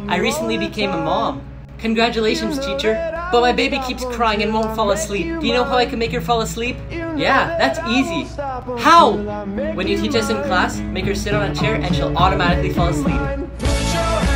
I recently became a mom. Congratulations, teacher. But my baby keeps crying and won't fall asleep. Do you know how I can make her fall asleep? Yeah, that's easy. How? When you teach us in class, make her sit on a chair and she'll automatically fall asleep.